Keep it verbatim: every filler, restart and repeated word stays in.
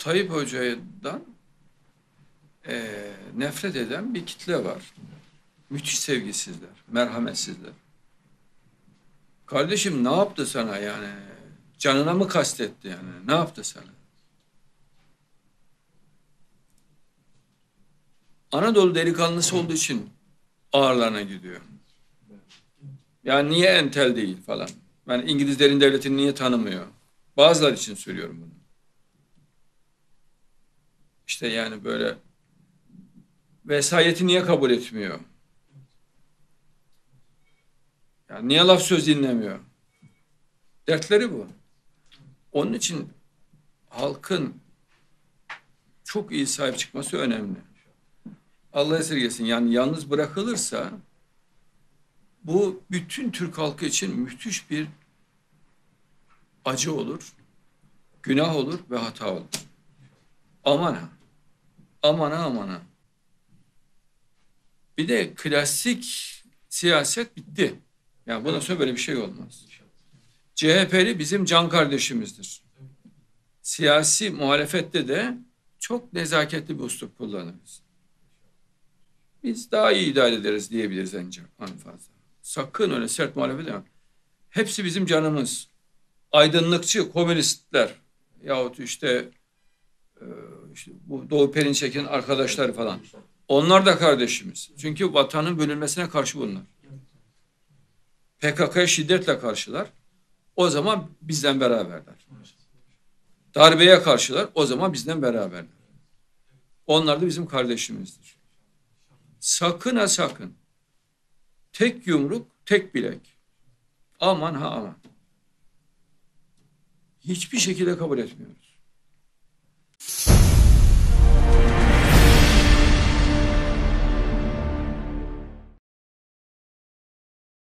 Tayyip Hoca'dan e, nefret eden bir kitle var. Müthiş sevgisizler, merhametsizler. Kardeşim ne yaptı sana yani? Canına mı kastetti yani? Ne yaptı sana? Anadolu delikanlısı olduğu için ağırlarına gidiyor. Yani niye entel değil falan. Yani İngilizlerin devletini niye tanımıyor? Bazıları için söylüyorum bunu. İşte yani böyle vesayeti niye kabul etmiyor? Yani niye laf söz dinlemiyor? Dertleri bu. Onun için halkın çok iyi sahip çıkması önemli. Allah esirgesin. Yani yalnız bırakılırsa bu bütün Türk halkı için müthiş bir acı olur, günah olur ve hata olur. Aman ha. Aman ha aman ha. Bir de klasik siyaset bitti. Yani bundan sonra böyle bir şey olmaz. C H P'li bizim can kardeşimizdir. Siyasi muhalefette de çok nezaketli bir üslup kullanırız. Biz daha iyi idare ederiz diyebiliriz ancak en fazla. Sakın öyle sert muhalefet edemem. Hepsi bizim canımız. Aydınlıkçı, komünistler yahut işte, e, işte bu Doğu Perinçek'in arkadaşları falan. Onlar da kardeşimiz. Çünkü vatanın bölünmesine karşı bunlar. P K K'ya şiddetle karşılar. O zaman bizden beraberler. Darbeye karşılar. O zaman bizden beraberler. Onlar da bizim kardeşimizdir. Sakın ha sakın. Tek yumruk, tek bilek. Aman ha aman. Hiçbir şekilde kabul etmiyoruz.